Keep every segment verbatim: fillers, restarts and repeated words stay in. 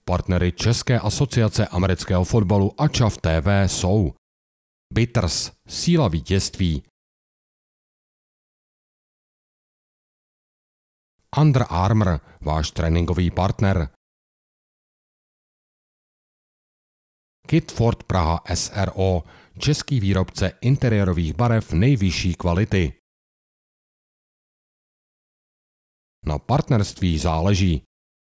Partnery České asociace amerického fotbalu a ČAV T V jsou Bitters, síla vítězství, Under Armour, váš tréninkový partner, Kitford Praha S R O, český výrobce interiérových barev nejvyšší kvality. Na partnerství záleží.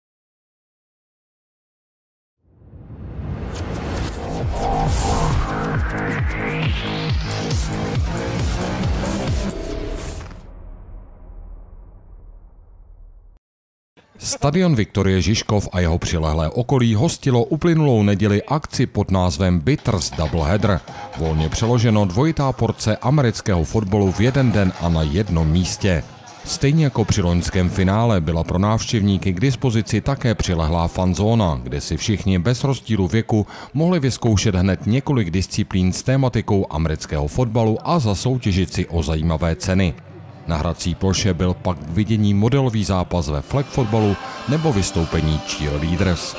Stadion Viktorie Žižkov a jeho přilehlé okolí hostilo uplynulou neděli akci pod názvem Bitters Doubleheader, volně přeloženo dvojitá porce amerického fotbalu v jeden den a na jednom místě. Stejně jako při loňském finále byla pro návštěvníky k dispozici také přilehlá fanzóna, kde si všichni bez rozdílu věku mohli vyzkoušet hned několik disciplín s tématikou amerického fotbalu a zasoutěžit si o zajímavé ceny. Na hrací ploše byl pak k vidění modelový zápas ve flag fotbalu nebo vystoupení cheerleaders.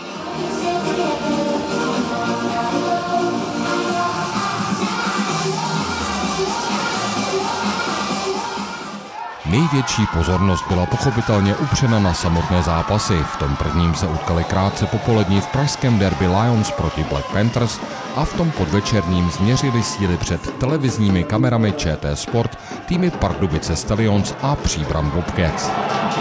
Největší pozornost byla pochopitelně upřena na samotné zápasy. V tom prvním se utkali krátce popolední v pražském derby Lions proti Black Panthers a v tom podvečerním změřili síly před televizními kamerami Č T Sport týmy Pardubice Stallions a Příbram Bobcats.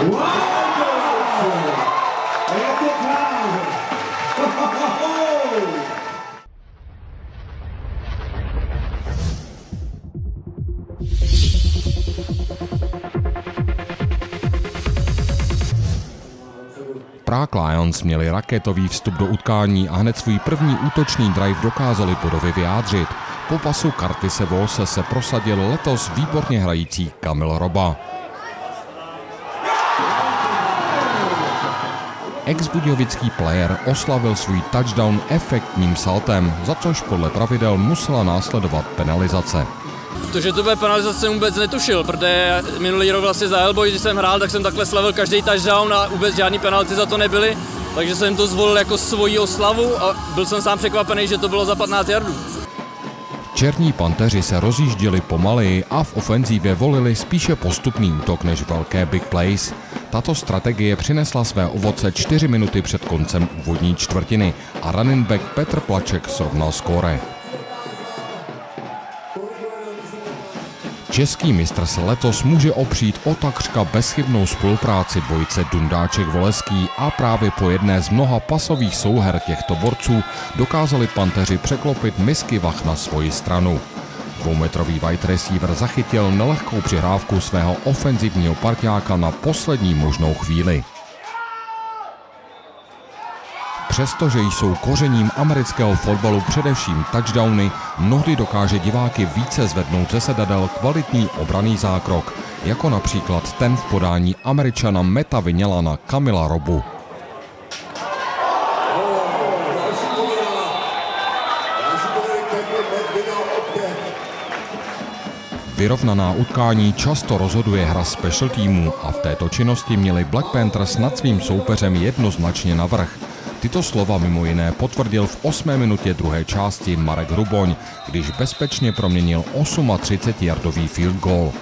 Prague Lions měli raketový vstup do utkání a hned svůj první útočný drive dokázali bodově vyjádřit. Po pasu Curtise Walse se prosadil letos výborně hrající Kamil Roba. Ex-budějovický player oslavil svůj touchdown efektním saltem, za což podle pravidel musela následovat penalizace. To, že to bude penalizace, jsem vůbec netušil, protože minulý rok vlastně za Hellboy, když jsem hrál, tak jsem takhle slavil každý touchdown a vůbec žádný penalty za to nebyly, takže jsem to zvolil jako svoji oslavu a byl jsem sám překvapený, že to bylo za patnáct yardů. Černí panteři se rozjížděli pomaleji a v ofenzívě volili spíše postupný útok než velké big plays. Tato strategie přinesla své ovoce čtyři minuty před koncem úvodní čtvrtiny a running back Petr Plaček srovnal skóre. Český mistr se letos může opřít o takřka bezchybnou spolupráci dvojice Dundáček-Voleský a právě po jedné z mnoha pasových souher těchto borců dokázali panteři překlopit misky vah na svoji stranu. Dvoumetrový wide receiver zachytil nelehkou přihrávku svého ofenzivního parťáka na poslední možnou chvíli. Přestože jsou kořením amerického fotbalu především touchdowny, mnohdy dokáže diváky více zvednout ze sedadel kvalitní obranný zákrok, jako například ten v podání Američana Meta Vinělana Kamila Robu. Vyrovnaná utkání často rozhoduje hra special týmů a v této činnosti měli Black Panthers nad svým soupeřem jednoznačně navrch. Tyto slova mimo jiné potvrdil v osmé minutě druhé části Marek Hruboň, když bezpečně proměnil třicetiosemyardový field goal.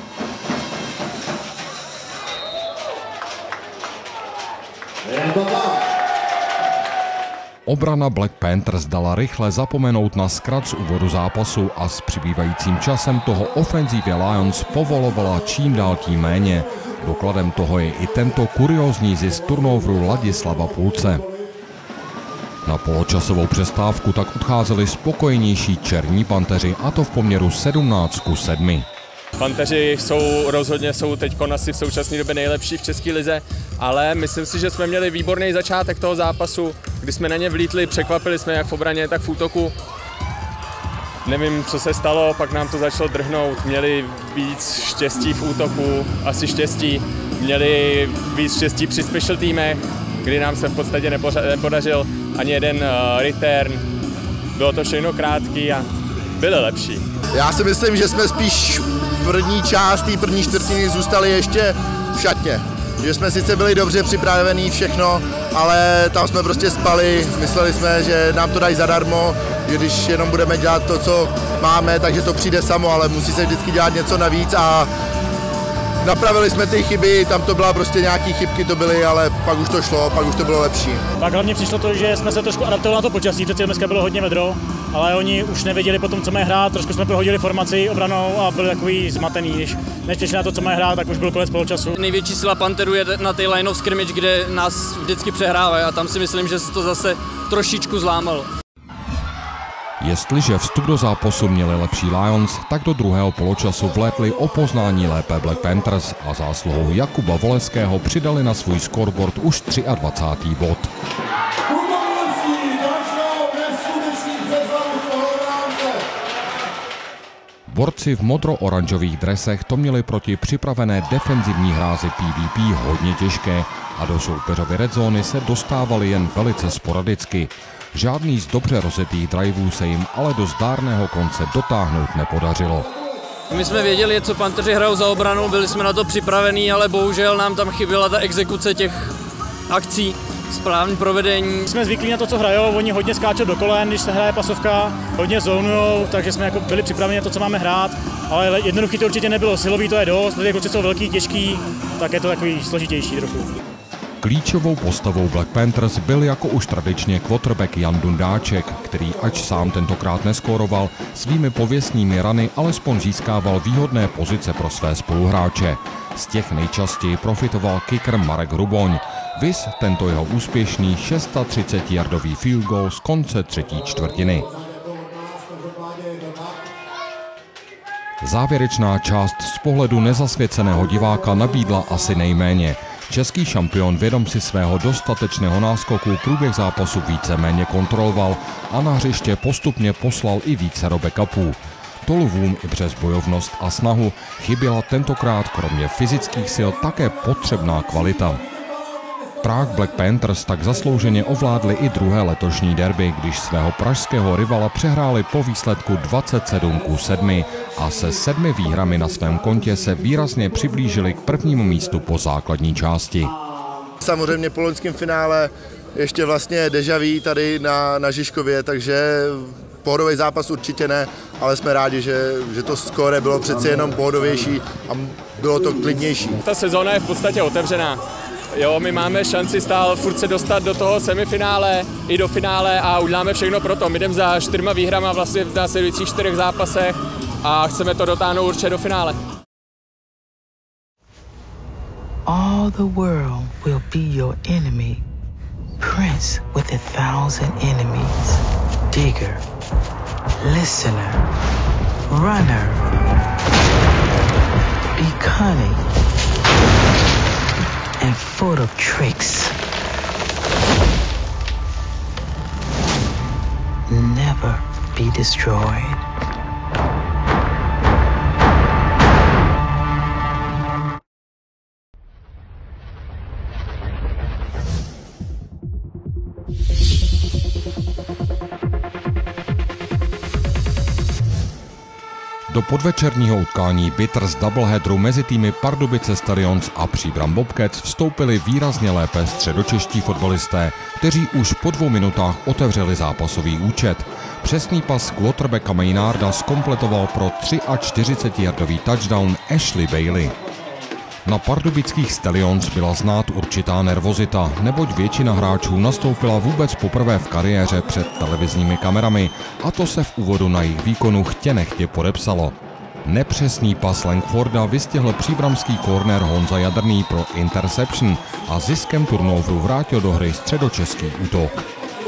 Obrana Black Panthers dala rychle zapomenout na zkrat z úvodu zápasu a s přibývajícím časem toho ofenzívě Lions povolovala čím dál tím méně. Dokladem toho je i tento kuriózní zisk turnoveru Ladislava Pulce. Na poločasovou přestávku tak odcházeli spokojenější černí panteři, a to v poměru sedmnáct ku sedmi. Panteři jsou rozhodně jsou teď asi v současné době nejlepší v české lize, ale myslím si, že jsme měli výborný začátek toho zápasu, kdy jsme na ně vlítli, překvapili jsme jak v obraně, tak v útoku. Nevím, co se stalo, pak nám to začalo drhnout, měli víc štěstí v útoku, asi štěstí, měli víc štěstí při special týmech, kdy nám se v podstatě nepodařil ani jeden uh, return, bylo to všechno krátký a byli lepší. Já si myslím, že jsme spíš první část té první čtvrtiny zůstali ještě v šatně. Že jsme sice byli dobře připravení všechno, ale tam jsme prostě spali, mysleli jsme, že nám to dají zadarmo, že když jenom budeme dělat to, co máme, takže to přijde samo, ale musí se vždycky dělat něco navíc a napravili jsme ty chyby, tam to byla prostě nějaký chybky to byly, ale pak už to šlo, pak už to bylo lepší. Pak hlavně přišlo to, že jsme se trošku adaptovali na to počasí, protože dneska bylo hodně vedro, ale oni už nevěděli potom, co mají hrát, trošku jsme prohodili formaci obranou a byli takový zmatený, když než přišli na to, co mají hrát, tak už byl konec poločasu. Největší sila Panteru je na té line of scrimmage, kde nás vždycky přehrávají a tam si myslím, že se to zase trošičku zlámalo. Jestliže vstup do zápasu měli lepší Lions, tak do druhého poločasu vlétli o poznání lépe Black Panthers a zásluhou Jakuba Voleského přidali na svůj scoreboard už dvacátý třetí bod. Borci v modro-oranžových dresech to měli proti připravené defenzivní hrázi P V P hodně těžké a do soupeřovy red zóny se dostávali jen velice sporadicky. Žádný z dobře rozjetých driveů se jim ale do zdárného konce dotáhnout nepodařilo. My jsme věděli, co Panteři hrajou za obranu, byli jsme na to připravení, ale bohužel nám tam chyběla ta exekuce těch akcí, správný provedení. Jsme zvyklí na to, co hrajou, oni hodně skáčou do kolen, když se hraje pasovka, hodně zónujou, takže jsme jako byli připraveni na to, co máme hrát, ale jednoduchý to určitě nebylo, silový to je dost, protože kluci jsou velký, těžký, tak je to takový složitější trochu. Klíčovou postavou Black Panthers byl jako už tradičně quarterback Jan Dundáček, který ač sám tentokrát neskóroval, svými pověstnými rany alespoň získával výhodné pozice pro své spoluhráče. Z těch nejčastěji profitoval kicker Marek Hruboň. Viz tento jeho úspěšný třicetšestiyardový field goal z konce třetí čtvrtiny. Závěrečná část z pohledu nezasvěceného diváka nabídla asi nejméně. Český šampion vědom si svého dostatečného náskoku průběh zápasu víceméně kontroloval a na hřiště postupně poslal i vícero backupů. Tolvům i přes bojovnost a snahu chyběla tentokrát kromě fyzických sil také potřebná kvalita. Prague Black Panthers tak zaslouženě ovládli i druhé letošní derby, když svého pražského rivala přehráli po výsledku dvacet sedm ku sedmi a se sedmi výhrami na svém kontě se výrazně přiblížili k prvnímu místu po základní části. Samozřejmě po loňském finále ještě vlastně déjà vu tady na, na Žižkově, takže pohodový zápas určitě ne, ale jsme rádi, že, že to skóre bylo přeci jenom pohodovější a bylo to klidnější. Ta sezóna je v podstatě otevřená. Jo, my máme šanci stále furt se dostat do toho semifinále i do finále a uděláme všechno pro to. My jdeme za čtyřma výhrama vlastně v následujících čtyřech zápasech a chceme to dotáhnout určitě do finále. All the world will be your enemy. Prince with a thousand enemies. Digger, listener, runner. Be cunning and full of tricks. Never be destroyed. Do podvečerního utkání Bitters doubleheaderu mezi týmy Pardubice Stallions a Příbram Bobcats vstoupili výrazně lépe středočeští fotbalisté, kteří už po dvou minutách otevřeli zápasový účet. Přesný pas quarterbacka Maynarda zkompletoval pro čtyřicetitříjardový touchdown Ashley Bailey. Na pardubických Stallions byla znát určitá nervozita, neboť většina hráčů nastoupila vůbec poprvé v kariéře před televizními kamerami a to se v úvodu na jejich výkonu chtě nechtě podepsalo. Nepřesný pas Langforda vystihl příbramský corner Honza Jadrný pro interception a ziskem turnoveru vrátil do hry středočeský útok.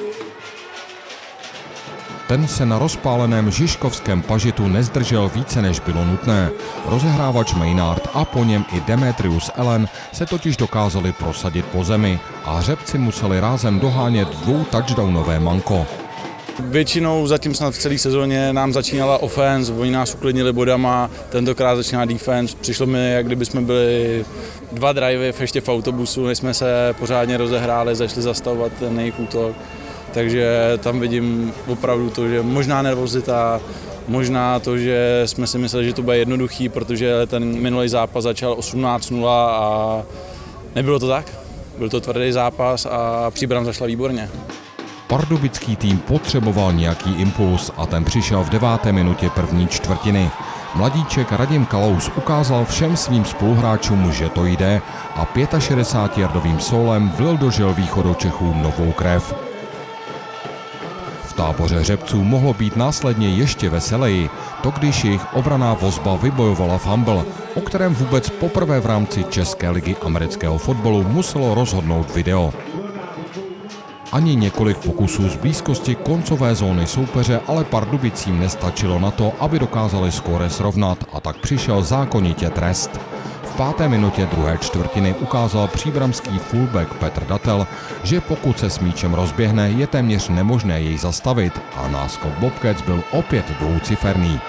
Ten se na rozpáleném žižkovském pažitu nezdržel více, než bylo nutné. Rozehrávač Maynard a po něm i Demetrius Allen se totiž dokázali prosadit po zemi a hřebci museli rázem dohánět dvou touchdownové manko. Většinou zatím snad v celé sezóně nám začínala offense, oni nás uklidnili bodama, tentokrát začíná defense. Přišlo mi, jak kdyby jsme byli dva drivey ještě v autobusu, než jsme se pořádně rozehráli, začali zastavovat ten jejich útok. Takže tam vidím opravdu to, že možná nervozita, možná to, že jsme si mysleli, že to bude jednoduchý, protože ten minulý zápas začal osmnáct nula a nebylo to tak. byl to tvrdý zápas a Příbram zašla výborně. Pardubický tým potřeboval nějaký impuls a ten přišel v deváté minutě první čtvrtiny. Mladíček Radim Kalous ukázal všem svým spoluhráčům, že to jde a šedesátipětijardovým sólem vlil do žil východočechů novou krev. V táboře Hřebců mohlo být následně ještě veseleji, to když jejich obranná vozba vybojovala fumble, o kterém vůbec poprvé v rámci České ligy amerického fotbalu muselo rozhodnout video. Ani několik pokusů z blízkosti koncové zóny soupeře ale Pardubicím nestačilo na to, aby dokázali skóre srovnat, a tak přišel zákonitě trest. V páté minutě druhé čtvrtiny ukázal příbramský fullback Petr Datel, že pokud se s míčem rozběhne, je téměř nemožné jej zastavit a náskok Bobcats byl opět dvouciferný.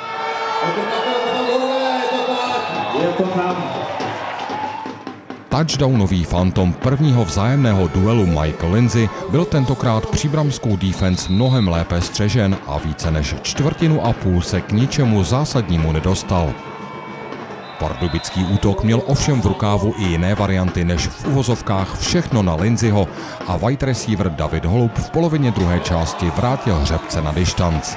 Touchdownový fantom prvního vzájemného duelu Michael Lindsay byl tentokrát příbramskou defense mnohem lépe střežen a více než čtvrtinu a půl se k ničemu zásadnímu nedostal. Pardubický útok měl ovšem v rukávu i jiné varianty než v uvozovkách všechno na Lindsayho a wide receiver David Holub v polovině druhé části vrátil Hřebce na distanc.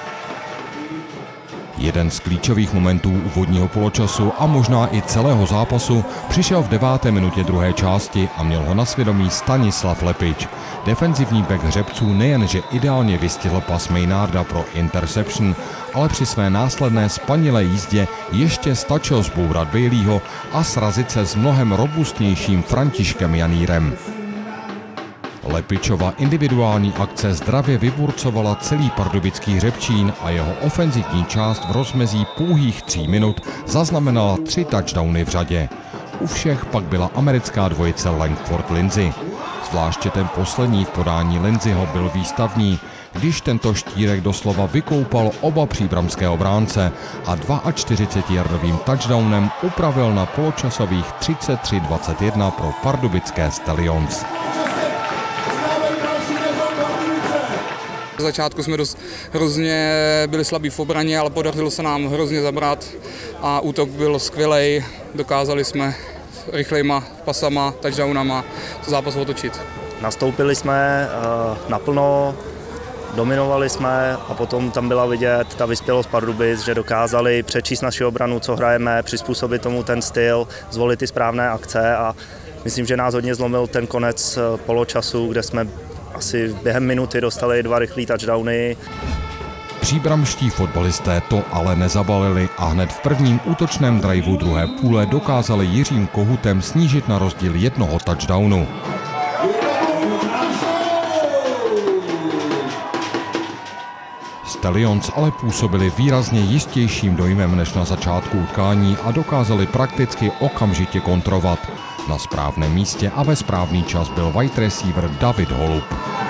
Jeden z klíčových momentů úvodního poločasu a možná i celého zápasu přišel v deváté minutě druhé části a měl ho na svědomí Stanislav Lepič. Defenzivní back Hřebců nejenže ideálně vystihl pas Maynarda pro interception, ale při své následné spanilé jízdě ještě stačil zbourat Baileyho a srazit se s mnohem robustnějším Františkem Janírem. Lepičova individuální akce zdravě vyburcovala celý pardubický Hřebčín a jeho ofenzivní část v rozmezí pouhých tří minut zaznamenala tři touchdowny v řadě. U všech pak byla americká dvojice Langford-Lindsay. Zvláště ten poslední v podání Lindsayho byl výstavní, když tento štírek doslova vykoupal oba příbramské obránce a čtyřicetidvojardovým touchdownem upravil na poločasových třicet tři dvacet jedna pro pardubické Stallions. V začátku jsme dost hrozně byli slabí v obraně, ale podařilo se nám hrozně zabrat a útok byl skvělej. Dokázali jsme rychlejma pasama, touchdownama zápas otočit. Nastoupili jsme uh, naplno, dominovali jsme a potom tam byla vidět ta vyspělost Pardubic, že dokázali přečíst naši obranu, co hrajeme, přizpůsobit tomu ten styl, zvolit ty správné akce a myslím, že nás hodně zlomil ten konec poločasu, kde jsme asi během minuty dostali dva rychlý touchdowny. Příbramští fotbalisté to ale nezabalili a hned v prvním útočném driveu druhé půle dokázali Jiřím Kohutem snížit na rozdíl jednoho touchdownu. Stallions ale působili výrazně jistějším dojmem než na začátku utkání a dokázali prakticky okamžitě kontrovat. Na správném místě a ve správný čas byl wide receiver David Holub.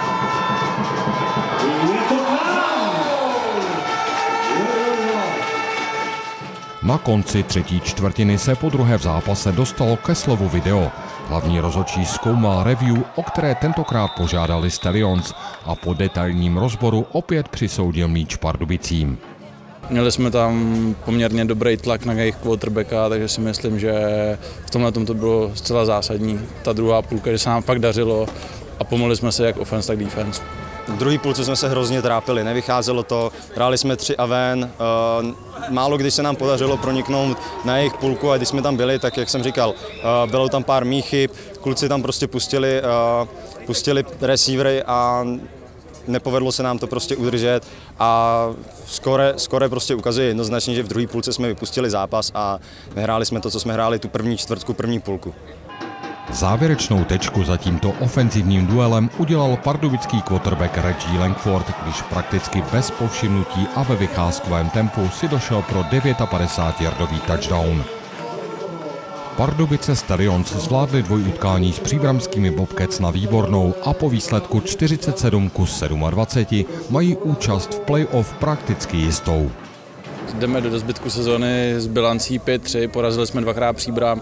Na konci třetí čtvrtiny se podruhé v zápase dostalo ke slovu video. Hlavní rozhodčí zkoumal review, o které tentokrát požádali Stallions a po detailním rozboru opět přisoudil míč Pardubicím. Měli jsme tam poměrně dobrý tlak na jejich quarterbacka, takže si myslím, že v tomhle tom to bylo zcela zásadní. Ta druhá půlka, že se nám fakt dařilo a pomohli jsme se jak offense, tak defense. V druhé půlce jsme se hrozně trápili, nevycházelo to, hráli jsme tři a ven, málo když se nám podařilo proniknout na jejich půlku a když jsme tam byli, tak jak jsem říkal, bylo tam pár mých chyb, kluci tam prostě pustili, pustili receivery a nepovedlo se nám to prostě udržet a skore, skore prostě ukazuje jednoznačně, že v druhé půlce jsme vypustili zápas a nehráli jsme to, co jsme hráli tu první čtvrtku, první půlku. Závěrečnou tečku za tímto ofenzivním duelem udělal pardubický quarterback Reggie Langford, když prakticky bez povšimnutí a ve vycházkovém tempu si došel pro padesátdevětjardový touchdown. Pardubice Stallions zvládli dvojutkání s příbramskými Bobcats na výbornou a po výsledku čtyřicet sedm ku dvaceti sedmi mají účast v playoff prakticky jistou. Jdeme do zbytku sezony s bilancí pět tři, porazili jsme dvakrát Příbram,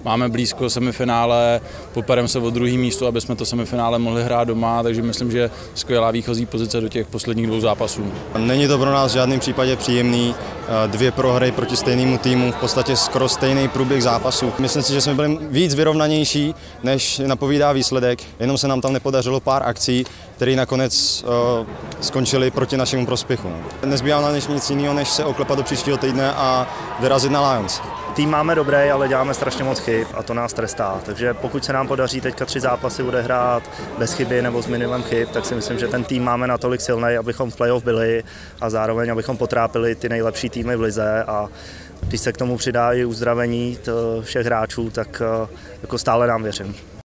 máme blízko semifinále, popereme se o druhý místo, aby jsme to semifinále mohli hrát doma, takže myslím, že skvělá výchozí pozice do těch posledních dvou zápasů. Není to pro nás v žádném případě příjemný, dvě prohry proti stejnému týmu, v podstatě skoro stejný průběh zápasu. Myslím si, že jsme byli víc vyrovnanější, než napovídá výsledek, jenom se nám tam nepodařilo pár akcí, které nakonec uh, skončily proti našemu prospěchu. Nezbývá nám nic jiného, než se oklepat do příštího týdne a vyrazit na Lions. Tým máme dobrý, ale děláme strašně moc chyb a to nás trestá. Takže pokud se nám podaří teďka tři zápasy odehrát bez chyby nebo s minimem chyb, tak si myslím, že ten tým máme natolik silný, abychom v playoff byli a zároveň abychom potrápili ty nejlepší týmy v lize. A když se k tomu přidá i uzdravení všech hráčů, tak jako stále nám věřím.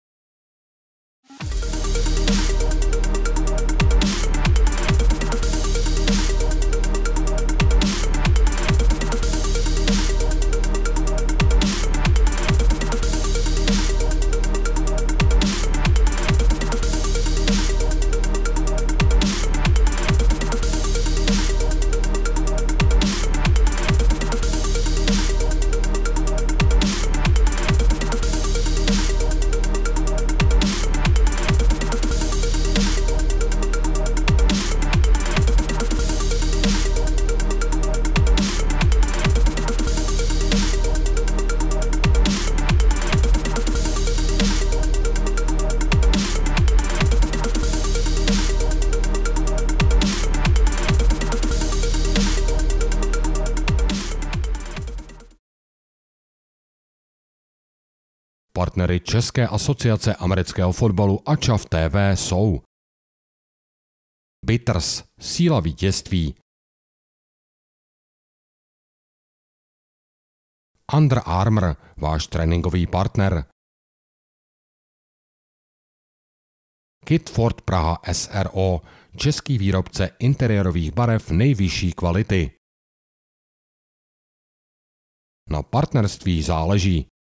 Partnery České asociace amerického fotbalu a ČAV T V jsou Bitters, síla vítězství, Under Armour, váš tréninkový partner, Kitford Praha S R O, český výrobce interiérových barev nejvyšší kvality. Na partnerství záleží.